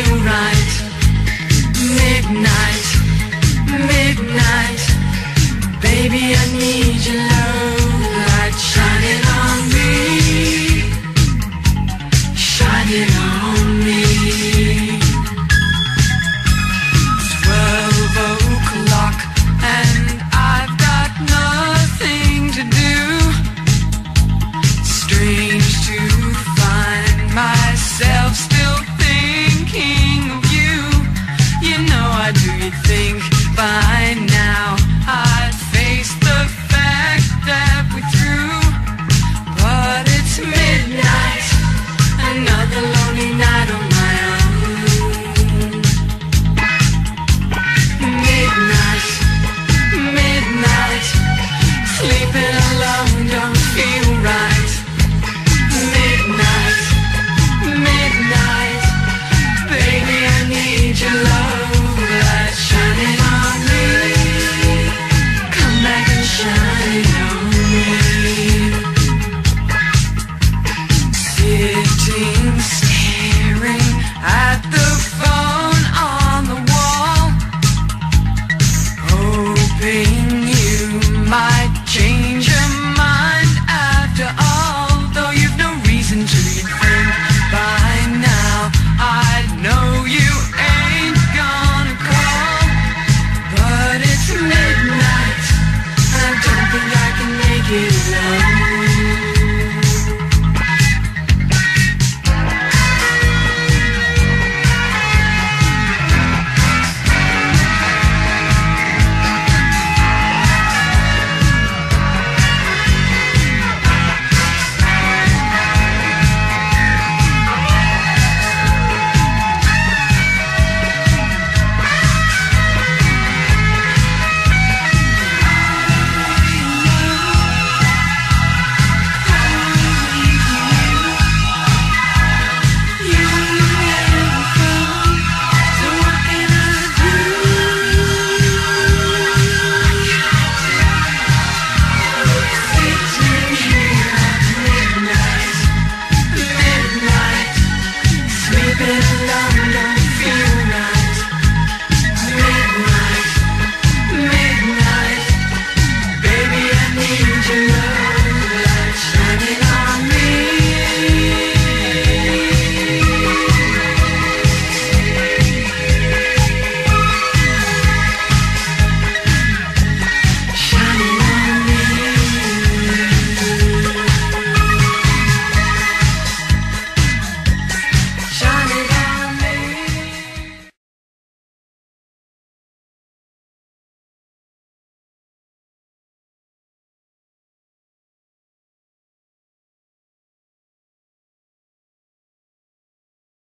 right. Midnight, midnight, baby, I need your love light shining on me, shining on me. 12 o'clock and I've got nothing to do. Strange to find myself still thinking of you. You know I do, you'd think by now I'd face the fact that we're through. But it's midnight, another lonely night on my own. Midnight, midnight, sleeping alone